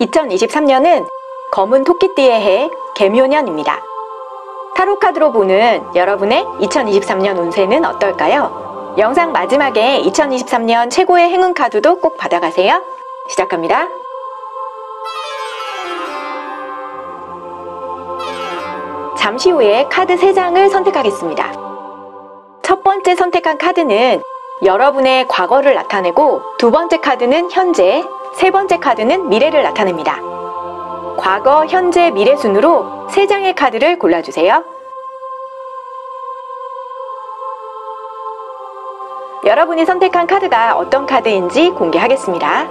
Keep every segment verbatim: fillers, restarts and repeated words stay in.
이천이십삼 년은 검은 토끼띠의 해 개묘년입니다. 타로카드로 보는 여러분의 이천이십삼 년 운세는 어떨까요? 영상 마지막에 이천이십삼 년 최고의 행운 카드도 꼭 받아가세요. 시작합니다. 잠시 후에 카드 세 장을 선택하겠습니다. 첫 번째 선택한 카드는 여러분의 과거를 나타내고, 두 번째 카드는 현재, 세 번째 카드는 미래를 나타냅니다. 과거, 현재, 미래 순으로 세 장의 카드를 골라주세요. 여러분이 선택한 카드가 어떤 카드인지 공개하겠습니다.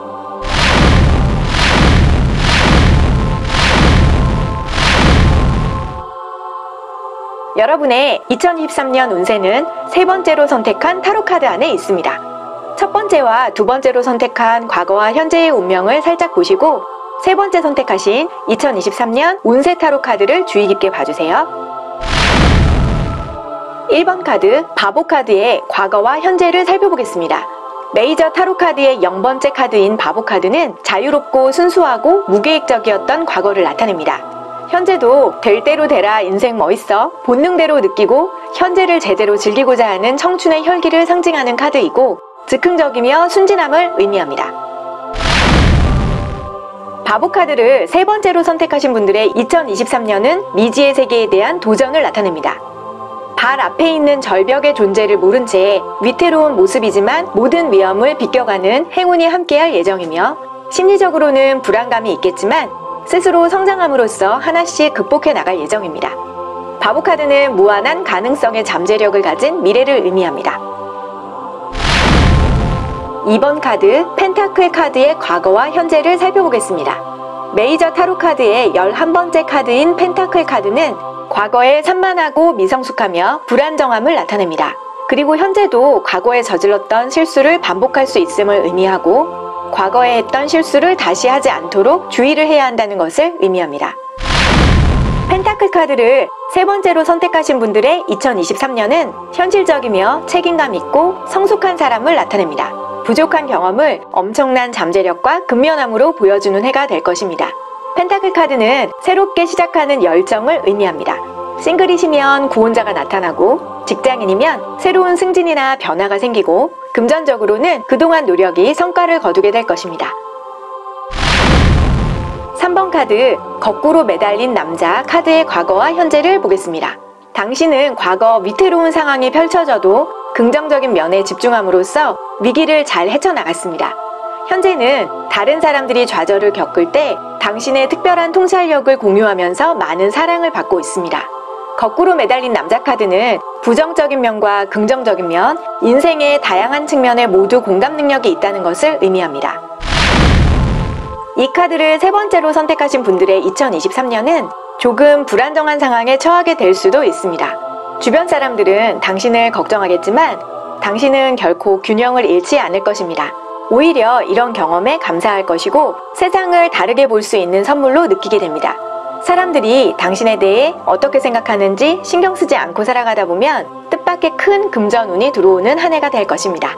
여러분의 이천이십삼 년 운세는 세 번째로 선택한 타로카드 안에 있습니다. 첫 번째와 두 번째로 선택한 과거와 현재의 운명을 살짝 보시고, 세 번째 선택하신 이천이십삼 년 운세 타로카드를 주의 깊게 봐주세요. 일 번 카드, 바보 카드의 과거와 현재를 살펴보겠습니다. 메이저 타로카드의 영 번째 카드인 바보 카드는 자유롭고 순수하고 무계획적이었던 과거를 나타냅니다. 현재도 될 대로 되라, 인생 멋있어, 본능대로 느끼고 현재를 제대로 즐기고자 하는 청춘의 혈기를 상징하는 카드이고, 즉흥적이며 순진함을 의미합니다. 바보 카드를 세 번째로 선택하신 분들의 이천이십삼 년은 미지의 세계에 대한 도전을 나타냅니다. 발 앞에 있는 절벽의 존재를 모른 채 위태로운 모습이지만 모든 위험을 비껴가는 행운이 함께할 예정이며, 심리적으로는 불안감이 있겠지만 스스로 성장함으로써 하나씩 극복해 나갈 예정입니다. 바보 카드는 무한한 가능성의 잠재력을 가진 미래를 의미합니다. 이 번 카드, 펜타클 카드의 과거와 현재를 살펴보겠습니다. 메이저 타로 카드의 열한 번째 카드인 펜타클 카드는 과거에 산만하고 미성숙하며 불안정함을 나타냅니다. 그리고 현재도 과거에 저질렀던 실수를 반복할 수 있음을 의미하고, 과거에 했던 실수를 다시 하지 않도록 주의를 해야 한다는 것을 의미합니다. 펜타클 카드를 세 번째로 선택하신 분들의 이천이십삼 년은 현실적이며 책임감 있고 성숙한 사람을 나타냅니다. 부족한 경험을 엄청난 잠재력과 근면함으로 보여주는 해가 될 것입니다. 펜타클 카드는 새롭게 시작하는 열정을 의미합니다. 싱글이시면 구원자가 나타나고, 직장인이면 새로운 승진이나 변화가 생기고, 금전적으로는 그동안 노력이 성과를 거두게 될 것입니다. 삼 번 카드, 거꾸로 매달린 남자 카드의 과거와 현재를 보겠습니다. 당신은 과거 위태로운 상황이 펼쳐져도 긍정적인 면에 집중함으로써 위기를 잘 헤쳐나갔습니다. 현재는 다른 사람들이 좌절을 겪을 때 당신의 특별한 통찰력을 공유하면서 많은 사랑을 받고 있습니다. 거꾸로 매달린 남자 카드는 부정적인 면과 긍정적인 면, 인생의 다양한 측면에 모두 공감 능력이 있다는 것을 의미합니다. 이 카드를 세 번째로 선택하신 분들의 이천이십삼 년은 조금 불안정한 상황에 처하게 될 수도 있습니다. 주변 사람들은 당신을 걱정하겠지만 당신은 결코 균형을 잃지 않을 것입니다. 오히려 이런 경험에 감사할 것이고, 세상을 다르게 볼 수 있는 선물로 느끼게 됩니다. 사람들이 당신에 대해 어떻게 생각하는지 신경 쓰지 않고 살아가다 보면 뜻밖의 큰 금전운이 들어오는 한 해가 될 것입니다.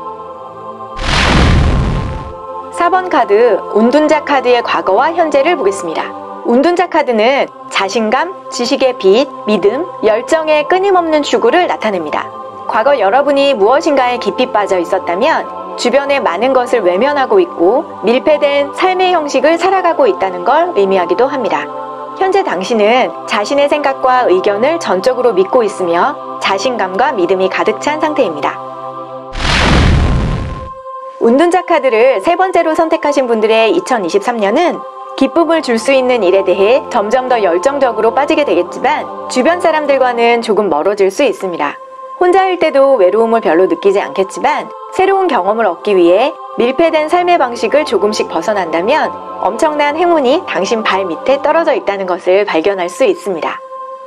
사 번 카드, 운둔자 카드의 과거와 현재를 보겠습니다. 운둔자 카드는 자신감, 지식의 빛, 믿음, 열정의 끊임없는 추구를 나타냅니다. 과거 여러분이 무엇인가에 깊이 빠져 있었다면 주변의 많은 것을 외면하고 있고 밀폐된 삶의 형식을 살아가고 있다는 걸 의미하기도 합니다. 현재 당신은 자신의 생각과 의견을 전적으로 믿고 있으며 자신감과 믿음이 가득 찬 상태입니다. 운둔자 카드를 세 번째로 선택하신 분들의 이천이십삼 년은 기쁨을 줄 수 있는 일에 대해 점점 더 열정적으로 빠지게 되겠지만 주변 사람들과는 조금 멀어질 수 있습니다. 혼자일 때도 외로움을 별로 느끼지 않겠지만 새로운 경험을 얻기 위해 밀폐된 삶의 방식을 조금씩 벗어난다면 엄청난 행운이 당신 발 밑에 떨어져 있다는 것을 발견할 수 있습니다.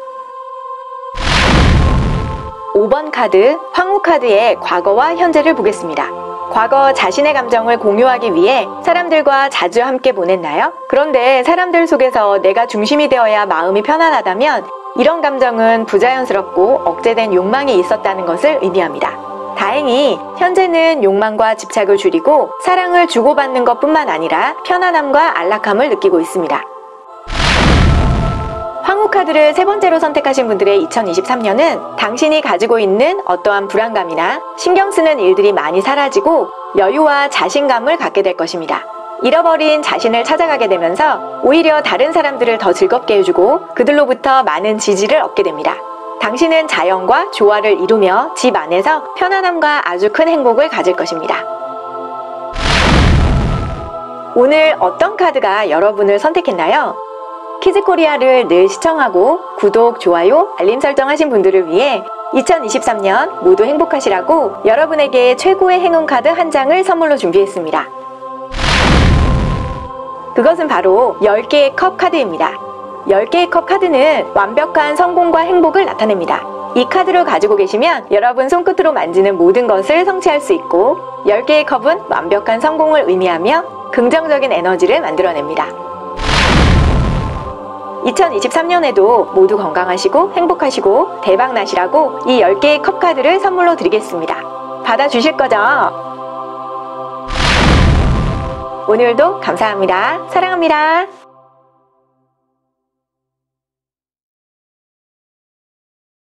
오 번 카드, 황후 카드의 과거와 현재를 보겠습니다. 과거 자신의 감정을 공유하기 위해 사람들과 자주 함께 보냈나요? 그런데 사람들 속에서 내가 중심이 되어야 마음이 편안하다면 이런 감정은 부자연스럽고 억제된 욕망이 있었다는 것을 의미합니다. 다행히 현재는 욕망과 집착을 줄이고 사랑을 주고받는 것뿐만 아니라 편안함과 안락함을 느끼고 있습니다. 황후카드를 세 번째로 선택하신 분들의 이천이십삼 년은 당신이 가지고 있는 어떠한 불안감이나 신경 쓰는 일들이 많이 사라지고 여유와 자신감을 갖게 될 것입니다. 잃어버린 자신을 찾아가게 되면서 오히려 다른 사람들을 더 즐겁게 해주고 그들로부터 많은 지지를 얻게 됩니다. 당신은 자연과 조화를 이루며 집 안에서 편안함과 아주 큰 행복을 가질 것입니다. 오늘 어떤 카드가 여러분을 선택했나요? 키즈코리아를 늘 시청하고 구독, 좋아요, 알림 설정하신 분들을 위해 이천이십삼 년 모두 행복하시라고 여러분에게 최고의 행운 카드 한 장을 선물로 준비했습니다. 그것은 바로 열 개의 컵 카드입니다. 열 개의 컵 카드는 완벽한 성공과 행복을 나타냅니다. 이 카드를 가지고 계시면 여러분 손끝으로 만지는 모든 것을 성취할 수 있고 열 개의 컵은 완벽한 성공을 의미하며 긍정적인 에너지를 만들어냅니다. 이천이십삼 년에도 모두 건강하시고 행복하시고 대박나시라고 이 열 개의 컵 카드를 선물로 드리겠습니다. 받아주실 거죠? 오늘도 감사합니다. 사랑합니다.